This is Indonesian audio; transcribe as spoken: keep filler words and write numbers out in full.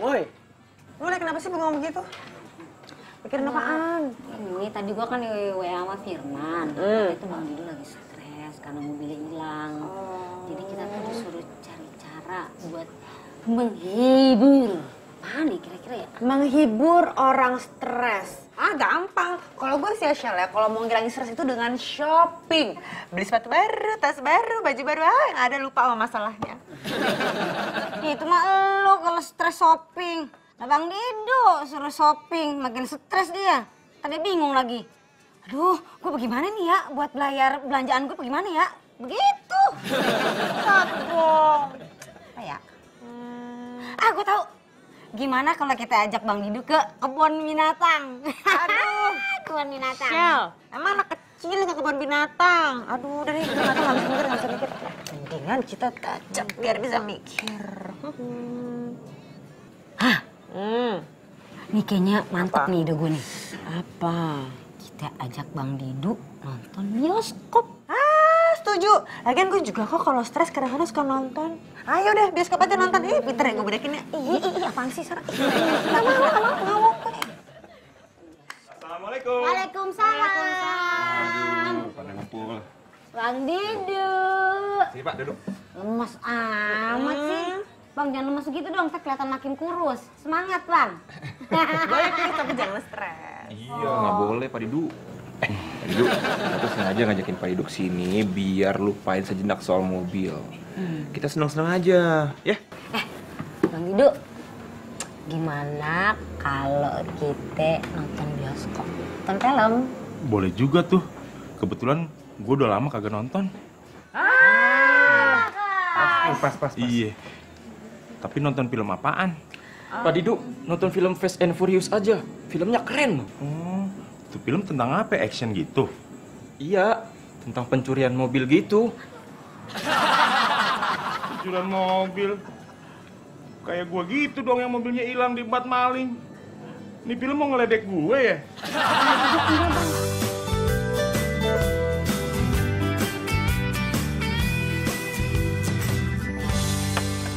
Woi, lu nih kenapa sih bengong begitu? Mikirin apaan? Ini tadi gua kan di W A sama Firman. Hmm. Itu Bang Didu lagi stres karena mobilnya hilang. Oh. Jadi kita tuh disuruh cari cara buat menghibur. Apa nih kira-kira ya? Menghibur orang stres. Ah, gampang. Kalau gue sih Shell ya, kalau mau ngilangin stres itu dengan shopping. Beli sepatu baru, tas baru, baju baru, ah yang ada lupa sama masalahnya. Ya, itu mah lo kalau stres shopping. Nah, Bang Didu suruh shopping, makin stres dia. Tadi bingung lagi. Aduh, gue bagaimana nih ya buat bayar belanjaan gue bagaimana ya? Begitu. Dong. Apa ya? Hmm. Ah, gue tahu. Gimana kalau kita ajak Bang Didu ke kebun binatang? Aduh. Kebun binatang. Shell, emang anak kecil nggak kebun binatang? Aduh, udah nih, binatang nggak bisa mikir, nggak bisa mikir. Mendingan kita tajam biar bisa mikir. Hmm. Hah? Hmm. Nih kayaknya mantep Apa? nih ide gue nih. Apa? Kita ajak Bang Didu nonton bioskop. Ah, setuju. Lagian gue juga kok kalau stres kadang-kadang suka nonton. Ayo deh, bioskop aja nonton. Ih, pinter ya gue bedakinnya. Ih, ih, ih, apaan sih, Sarah? Gak mau, gak mau, gak mau. Assalamualaikum. Waalaikumsalam. Aduh, pada ngumpul. Bang Didu. Sini Pak, duduk. Lemes amat sih. Bang, jangan lemes gitu dong, kita kelihatan makin kurus. Semangat, Bang. Boleh sih, tapi jangan stres. Iya, nggak boleh Pak Didu. Eh, Pak Didu, aku sengaja ngajakin Pak Didu kesini biar lupain sejenak soal mobil. Kita senang-senang aja, ya? Eh, Bang Didu, gimana kalau kita nonton bioskop? Nonton film? Boleh juga tuh. Kebetulan gue udah lama kagak nonton. Ah, Pas, pas, pas. Iya. Tapi nonton film apaan? Pak Didu, nonton film Fast and Furious aja. Filmnya keren. Oh, itu film tentang apa? Action gitu? Iya, tentang pencurian mobil gitu. Pencurian mobil. Kayak gue gitu dong yang mobilnya hilang di bat maling. Ini film mau ngeledek gue ya?